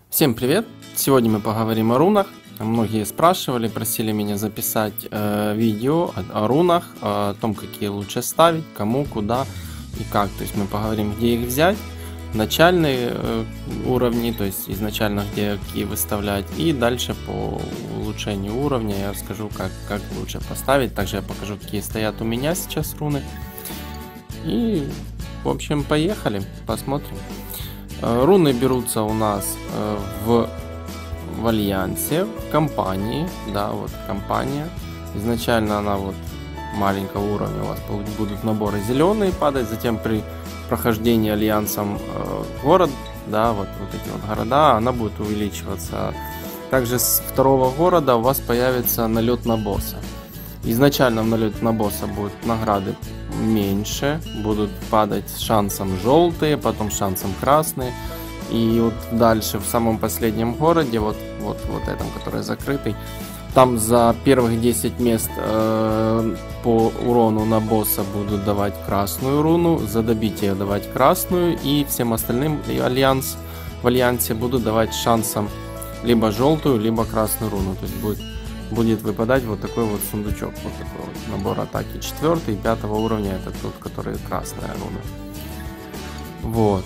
Всем привет! Сегодня мы поговорим о рунах. Многие спрашивали, просили меня записать видео о рунах, о том, какие лучше ставить, кому, куда и как. То есть мы поговорим, где их взять, начальные уровни, то есть изначально где какие выставлять, и дальше по улучшению уровня я расскажу, как лучше поставить. Также я покажу, какие стоят у меня сейчас руны. И, в общем, поехали, посмотрим. Руны берутся у нас в альянсе, в компании, да, вот компания. Изначально она вот маленького уровня, у вас будут наборы зеленые падать, затем при прохождении альянсом город, да, вот эти вот города, она будет увеличиваться. Также с второго города у вас появится налет на босса. Изначально в налет на босса будут награды меньше, будут падать с шансом желтые, потом с шансом красные. И вот дальше в самом последнем городе, вот этом, который закрытый, там за первых 10 мест по урону на босса будут давать красную руну, за добитие давать красную, и всем остальным в альянсе будут давать шансом либо желтую, либо красную руну. То есть будет выпадать вот такой вот сундучок, вот такой вот набор атаки 4 и 5 уровня, это тот, который красная руна. Вот.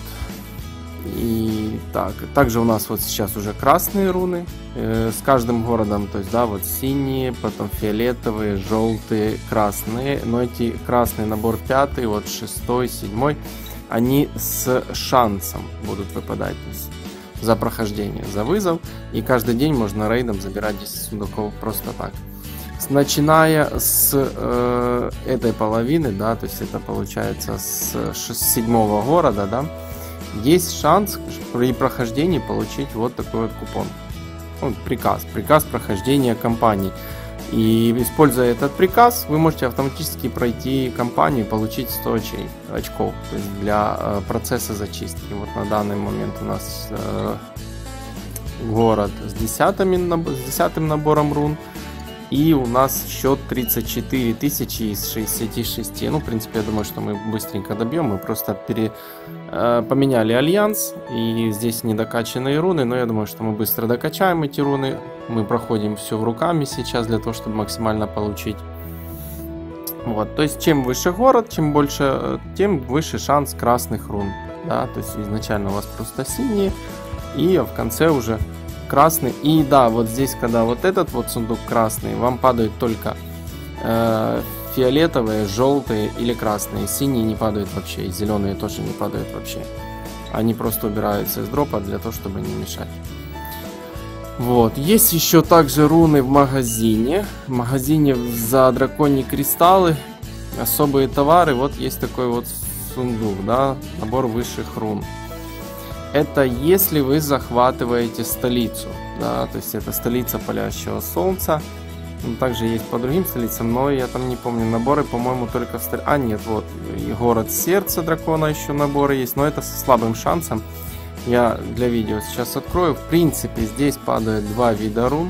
И так, также у нас вот сейчас уже красные руны с каждым городом, то есть, да, вот синие, потом фиолетовые, желтые, красные, но эти красный набор 5, вот 6, 7, они с шансом будут выпадать, то есть за прохождение, за вызов, и каждый день можно рейдом забирать 10 сундуков просто так. Начиная с этой половины, да, то есть это получается с 7-го города, да, есть шанс при прохождении получить вот такой вот купон. Вот приказ прохождения кампании. И используя этот приказ, вы можете автоматически пройти кампанию и получить 100 очков, то есть для процесса зачистки. Вот на данный момент у нас город с 10-м набором рун. И у нас счет 34 тысячи из 66. Ну, в принципе, я думаю, что мы быстренько добьем. Мы просто поменяли альянс. И здесь недокачанные руны. Но я думаю, что мы быстро докачаем эти руны. Мы проходим все руками сейчас для того, чтобы максимально получить. Вот. То есть, чем выше город, тем выше шанс красных рун. Да? То есть, изначально у вас просто синие. И в конце уже красный. И да, вот здесь, когда вот этот вот сундук красный, вам падают только фиолетовые, желтые или красные. Синие не падают вообще, и зеленые тоже не падают вообще. Они просто убираются из дропа для того, чтобы не мешать. Вот. Есть еще также руны в магазине. В магазине за драконьи кристаллы, особые товары. Вот есть такой вот сундук, да, набор высших рун. Это если вы захватываете столицу, да, то есть это столица палящего солнца. Также есть по другим столицам, но я там не помню наборы, по-моему, только в столице. А нет, вот и город сердца дракона еще наборы есть, но это со слабым шансом. Я для видео сейчас открою. В принципе, здесь падают два вида рун.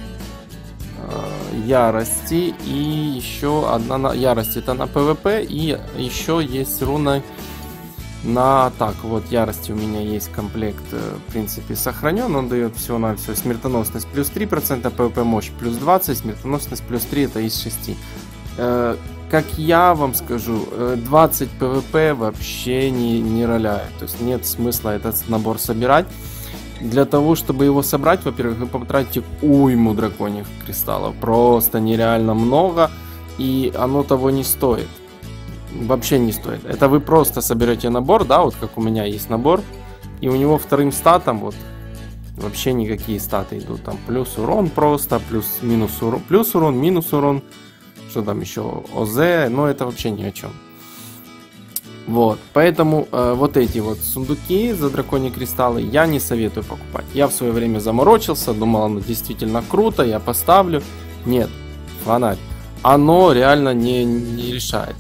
Ярости и еще одна ярость, это на ПВП, и еще есть руна на атаку. Вот ярости у меня есть комплект, в принципе, сохранен. Он дает всего-навсего смертоносность плюс 3%, ПВП мощь плюс 20, смертоносность плюс 3, это из 6. Как я вам скажу, 20 ПВП вообще не роляет. То есть нет смысла этот набор собирать. Для того, чтобы его собрать, во-первых, вы потратите уйму драконьих кристаллов. Просто нереально много. И оно того не стоит. Вообще не стоит. Это вы просто соберете набор, да, вот как у меня есть набор, и у него вторым статом вот вообще никакие статы идут. Там плюс урон просто, минус урон, плюс урон, минус урон, что там еще, ОЗ, но это вообще ни о чем. Вот, поэтому вот эти вот сундуки за драконьи кристаллы я не советую покупать. Я в свое время заморочился, думал, оно действительно круто, я поставлю. Нет, фонарь. Оно реально не решает.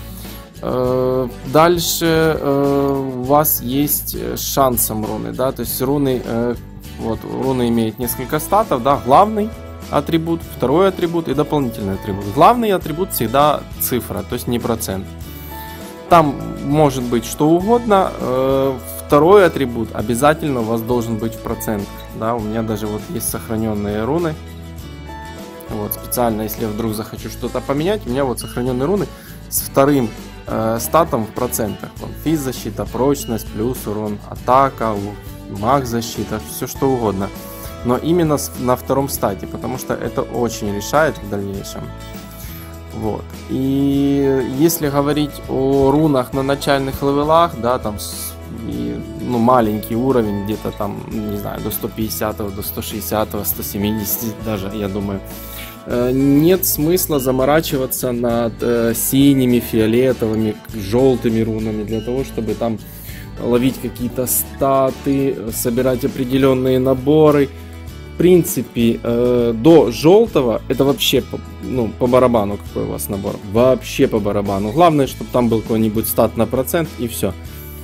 Дальше у вас есть шансом руны, да, то есть руны, вот руны имеют несколько статов, да, главный атрибут, второй атрибут и дополнительный атрибут. Главный атрибут всегда цифра, то есть не процент. Там может быть что угодно. второй атрибут обязательно у вас должен быть в процентах. Да, у меня даже вот есть сохраненные руны. Вот специально, если я вдруг захочу что-то поменять, у меня вот сохраненные руны с вторым статом в процентах. Вон, физ-защита, прочность, плюс урон, атака, маг-защита, все что угодно. Но именно на втором стате, потому что это очень решает в дальнейшем. Вот. И если говорить о рунах на начальных левелах, да, там ну, маленький уровень, где-то там, не знаю, до 150, до 160, 170 даже, я думаю, нет смысла заморачиваться над синими, фиолетовыми, желтыми рунами для того, чтобы там ловить какие-то статы, собирать определенные наборы. В принципе, до желтого это вообще ну, по барабану, какой у вас набор. Вообще по барабану. Главное, чтобы там был какой-нибудь стат на процент и все.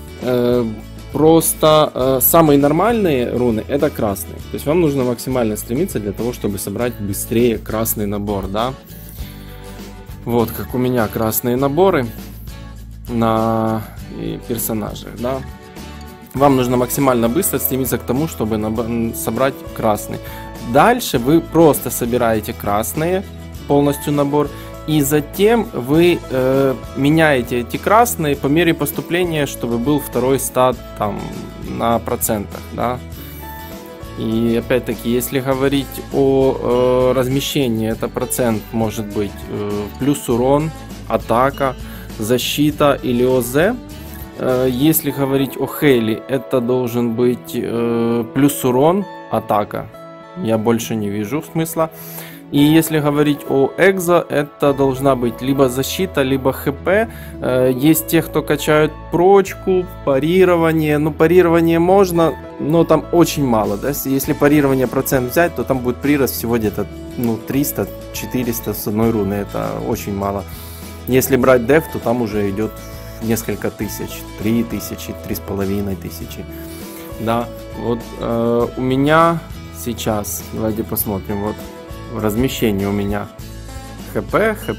Просто самые нормальные руны это красные. То есть вам нужно максимально стремиться для того, чтобы собрать быстрее красный набор, да. Вот как у меня красные наборы на персонажах, да. Вам нужно максимально быстро стремиться к тому, чтобы собрать красный. Дальше вы просто собираете красные, полностью набор. И затем вы меняете эти красные по мере поступления, чтобы был второй стат там на процентах, да. И опять-таки, если говорить о размещении, это процент может быть плюс урон, атака, защита или ОЗ. Если говорить о Хейли, это должен быть плюс урон, атака. Я больше не вижу смысла. И если говорить о Экзо, это должна быть либо защита, либо ХП. Есть те, кто качают прочку, парирование. Ну, парирование можно, но там очень мало. Да? Если парирование процент взять, то там будет прирост всего где-то 300-400 с одной руны. Это очень мало. Если брать деф, то там уже идет несколько тысяч. 3000, 3500. Да, вот у меня сейчас, давайте посмотрим, вот. Размещение у меня ХП,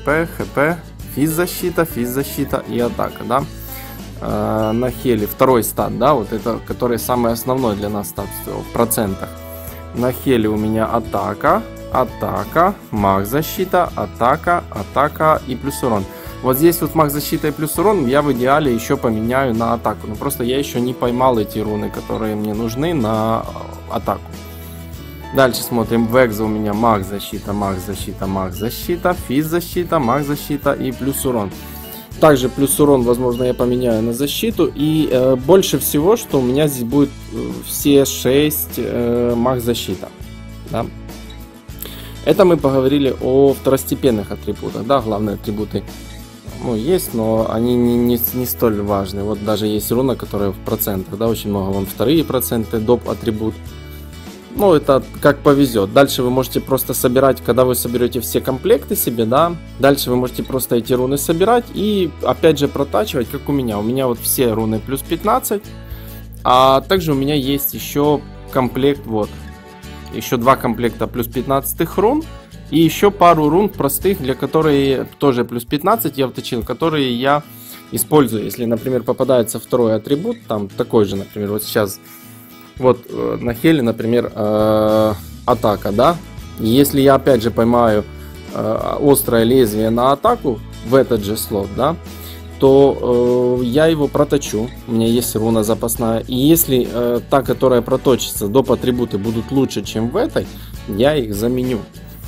физ-защита и атака, да. На Хеле второй стат, да, вот это, который самый основной для нас стат в процентах. На Хеле у меня атака, маг-защита, атака и плюс урон. Вот здесь вот маг-защита и плюс урон я в идеале еще поменяю на атаку. Но просто я еще не поймал эти руны, которые мне нужны на атаку. Дальше смотрим, в Экзо у меня маг-защита, физ-защита, маг-защита и плюс урон. Также плюс урон, возможно, я поменяю на защиту. И больше всего, что у меня здесь будет все 6 маг-защита. Да? Это мы поговорили о второстепенных атрибутах. Да? Главные атрибуты ну, есть, но они не столь важны. Вот даже есть руна, которая в процентах. Да? Очень много, вон вторые проценты, доп. Атрибут. Ну, это как повезет. Дальше вы можете просто собирать, когда вы соберете все комплекты себе, да. Дальше вы можете просто эти руны собирать и опять же протачивать, как у меня. У меня вот все руны плюс 15. А также у меня есть еще комплект, вот. Еще 2 комплекта плюс 15 рун. И еще пару рун простых, для которых тоже плюс 15 я вточил, которые я использую. Если, например, попадается второй атрибут, там такой же, например, вот сейчас... Вот на Хеле, например, атака, да. Если я опять же поймаю острое лезвие на атаку в этот же слот, да, то я его проточу. У меня есть руна запасная. И если та, которая проточится, доп. Атрибуты будут лучше, чем в этой, я их заменю.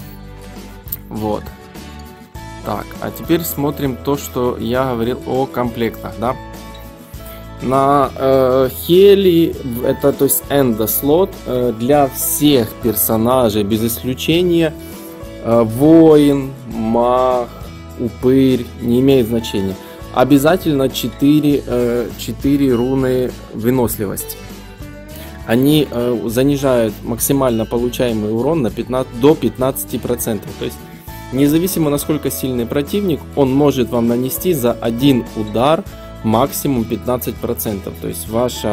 Вот. Так, а теперь смотрим то, что я говорил о комплектах, да. На Хели, это то есть эндо слот для всех персонажей без исключения, воин, маг, упырь, не имеет значения. Обязательно 4 руны выносливости. Они занижают максимально получаемый урон на до 15%. То есть независимо насколько сильный противник, он может вам нанести за один удар максимум 15%. То есть ваш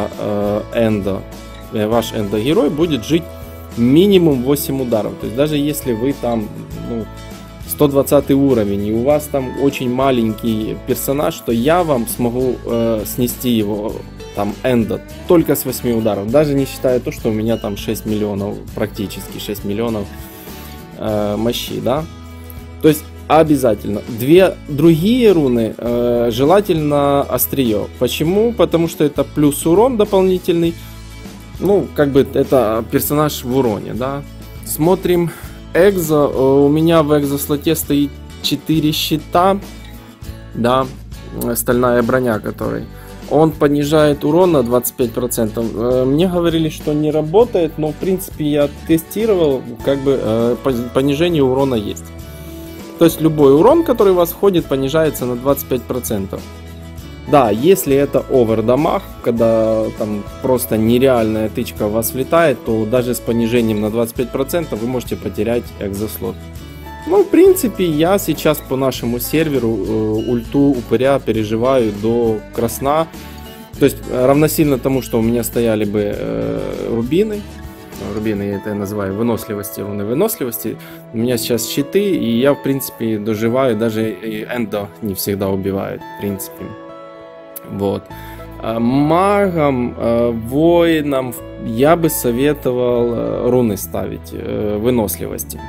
эндо-герой будет жить минимум 8 ударов. То есть даже если вы там 120 уровень и у вас там очень маленький персонаж, то я вам смогу снести его там эндо только с 8 ударов, даже не считая то, что у меня там 6 миллионов, практически 6 миллионов мощи, да. То есть обязательно. Две другие руны желательно острие. Почему? Потому что это плюс урон дополнительный. Ну, как бы это персонаж в уроне, да. Смотрим экзо. У меня в экзо-слоте стоит 4 щита, да, стальная броня который. Он понижает урон на 25%. Мне говорили, что не работает, но в принципе я тестировал, как бы понижение урона есть. То есть любой урон, который у вас входит, понижается на 25%. Да, если это овердамаг, когда там просто нереальная тычка в вас влетает, то даже с понижением на 25% вы можете потерять экзослот. Ну, в принципе, я сейчас по нашему серверу ульту упыря переживаю до красна. То есть равносильно тому, что у меня стояли бы рубины. Рубины я это называю выносливости, руны выносливости. У меня сейчас щиты, и я, в принципе, доживаю. Даже и эндо не всегда убивает, в принципе. Вот. Магам, воинам я бы советовал руны ставить выносливости.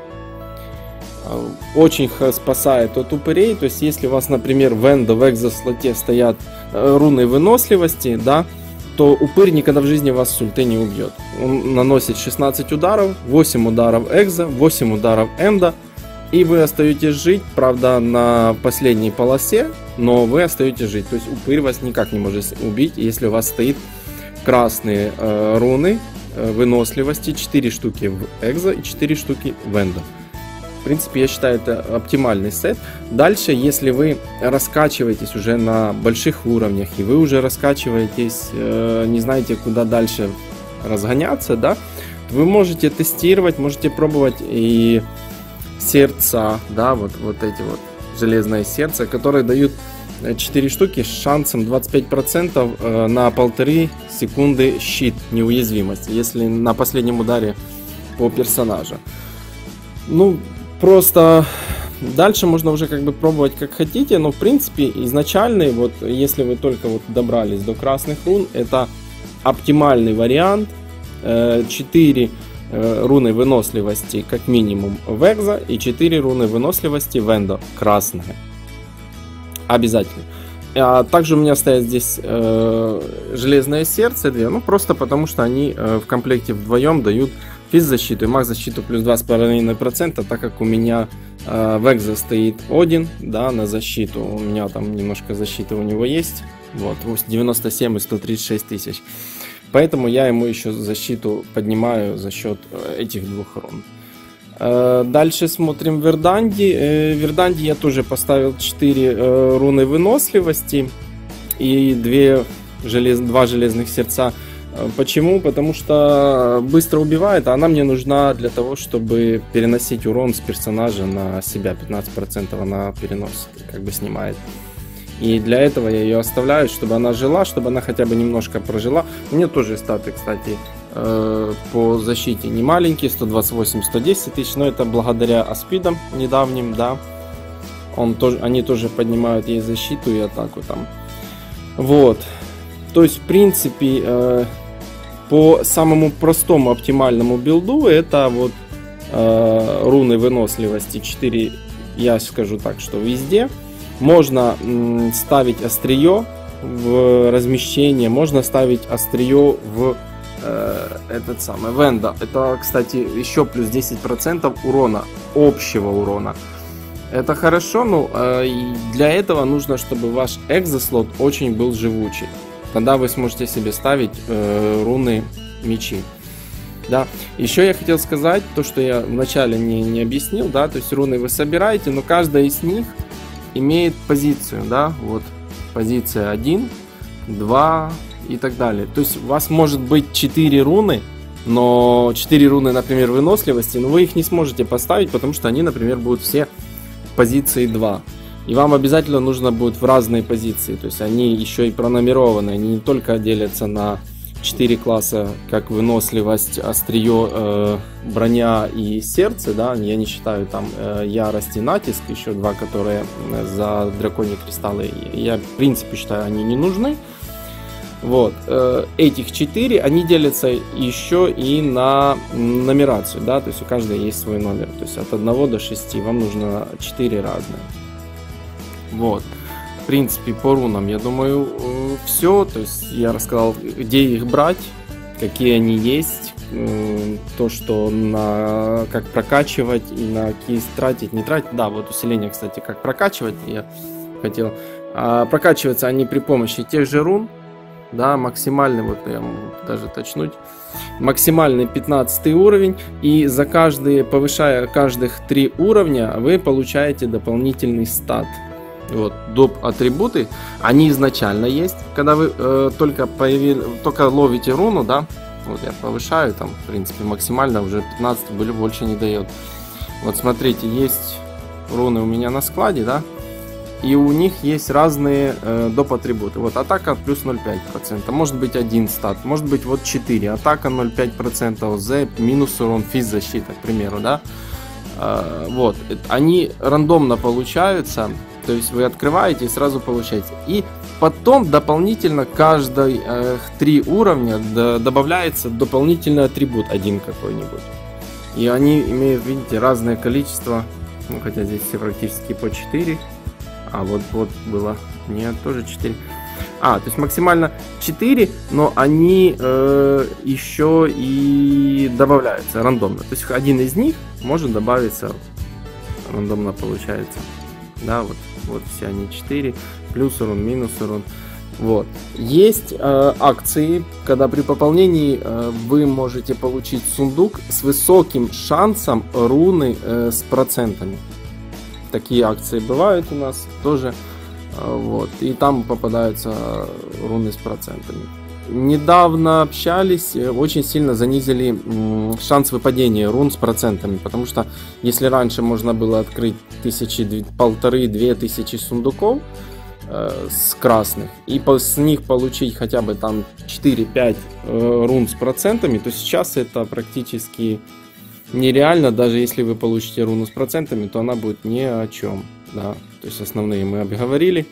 Очень спасает от упырей. То есть если у вас, например, в эндо, в экзослоте стоят руны выносливости, да, то упырь никогда в жизни вас с ульты не убьет. Он наносит 16 ударов, 8 ударов экзо, 8 ударов эндо, и вы остаетесь жить, правда, на последней полосе, но вы остаетесь жить. То есть упырь вас никак не может убить, если у вас стоит красные руны выносливости, 4 штуки в экзо и 4 штуки в эндо. В принципе, я считаю, это оптимальный сет. Дальше, если вы раскачиваетесь уже на больших уровнях, и вы уже раскачиваетесь, не знаете, куда дальше разгоняться, да, вы можете тестировать, можете пробовать и сердца, да, вот эти вот железные сердца, которые дают 4 штуки с шансом 25% на 1,5 секунды щит неуязвимости, если на последнем ударе по персонажу. Ну, просто дальше можно уже как бы пробовать как хотите, но в принципе изначальный, вот если вы только вот добрались до красных рун, это оптимальный вариант. 4 руны выносливости как минимум в экзо и 4 руны выносливости в эндо красные. Обязательно. А также у меня стоят здесь железное сердце 2, ну просто потому что они в комплекте вдвоем дают физзащиту и маг-защиту плюс 2,5%, так как у меня в экзо стоит Один, да, на защиту. У меня там немножко защиты у него есть. Вот, 97 и 136 тысяч. Поэтому я ему еще защиту поднимаю за счет этих двух рун. Дальше смотрим Верданди. Верданди я тоже поставил 4 руны выносливости и 2 железных сердца. Почему? Потому что быстро убивает, а она мне нужна для того, чтобы переносить урон с персонажа на себя. 15% она переносит, как бы снимает. И для этого я ее оставляю, чтобы она жила, чтобы она хотя бы немножко прожила. У нее тоже статы, кстати, по защите не маленькие, 128-110 тысяч, но это благодаря аспидам недавним, да. Они тоже поднимают ей защиту и атаку там. Вот. То есть, в принципе, по самому простому оптимальному билду это вот руны выносливости 4, я скажу так, что везде. Можно ставить острие в размещение, можно ставить острие в этот самый венда. Это, кстати, еще плюс 10% урона, общего урона. Это хорошо, но для этого нужно, чтобы ваш экзослот очень был живучий. Тогда вы сможете себе ставить руны мечи. Да. Еще я хотел сказать то, что я вначале не объяснил, да, то есть руны вы собираете, но каждая из них имеет позицию, да, вот позиция 1, 2 и так далее. То есть у вас может быть 4 руны, но 4 руны, например, выносливости, но вы их не сможете поставить, потому что они, например, будут все в позиции 2. И вам обязательно нужно будет в разные позиции, то есть они еще и пронумерованы, они не только делятся на 4 класса, как выносливость, острие, броня и сердце, да, я не считаю там ярость и натиск, еще 2, которые за драконьи кристаллы, я в принципе считаю, они не нужны. Вот, этих 4, они делятся еще и на нумерацию, да, то есть у каждой есть свой номер, то есть от 1 до 6, вам нужно 4 разные. Вот, в принципе, по рунам, я думаю, все, то есть я рассказал, где их брать, какие они есть, то, что как прокачивать и на какие тратить, не тратить, да, вот усиление, кстати, как прокачивать, я хотел, прокачиваются они при помощи тех же рун. Да, максимальный, вот я могу даже точнуть, максимальный 15 уровень, и за повышая каждых 3 уровня, вы получаете дополнительный стат. Вот, доп. Атрибуты, они изначально есть, когда вы только ловите руну, да, вот я повышаю, там, в принципе, максимально уже 15, больше не дает. Вот смотрите, есть руны у меня на складе, да, и у них есть разные доп. Атрибуты. Вот атака плюс 0,5%, может быть 1 стат, может быть вот 4, атака 0,5%, ОЗ, минус урон, физзащита, к примеру, да. Вот, они рандомно получаются, то есть вы открываете и сразу получаете. И потом дополнительно каждые 3 уровня добавляется дополнительный атрибут один какой-нибудь. И они имеют, видите, разное количество, ну, хотя здесь все практически по 4. А вот было, нет, тоже 4. То есть максимально 4, но они еще и добавляются рандомно. То есть один из них может добавиться рандомно, получается. Да, вот все они 4, плюс урон, минус урон. Вот. Есть акции, когда при пополнении вы можете получить сундук с высоким шансом руны с процентами. Такие акции бывают у нас тоже, вот, и там попадаются руны с процентами. Недавно общались, очень сильно занизили шанс выпадения рун с процентами, потому что если раньше можно было открыть 1500-2000 сундуков с красных и с них получить хотя бы там 4-5 рун с процентами, то сейчас это практически нереально. Даже если вы получите руну с процентами, то она будет ни о чем, да. То есть основные мы обговорили.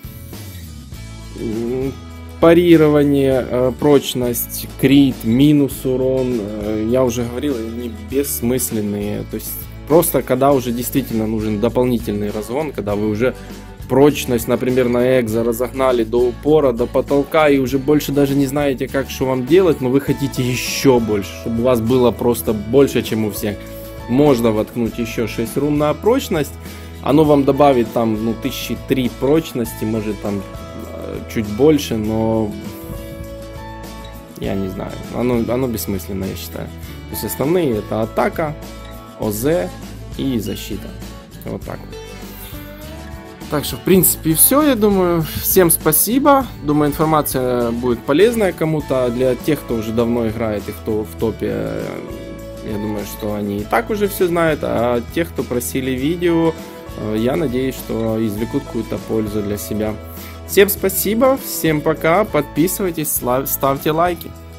Парирование, прочность, крит, минус урон, я уже говорил, они бессмысленные. То есть просто когда уже действительно нужен дополнительный разгон, когда вы уже прочность, например, на экзо разогнали до упора, до потолка, и уже больше даже не знаете, как что вам делать, но вы хотите еще больше, чтобы у вас было просто больше, чем у всех. Можно воткнуть еще 6 рун на прочность, оно вам добавит там, ну, 1003 прочности, может там чуть больше, но я не знаю, оно бессмысленно, я считаю. То есть основные это атака, ОЗ и защита. Вот так вот. Так что, в принципе, все, я думаю. Всем спасибо. Думаю, информация будет полезная кому-то. Для тех, кто уже давно играет и кто в топе, я думаю, что они и так уже все знают. А тех, кто просили видео, я надеюсь, что извлекут какую-то пользу для себя. Всем спасибо, всем пока. Подписывайтесь, ставьте лайки.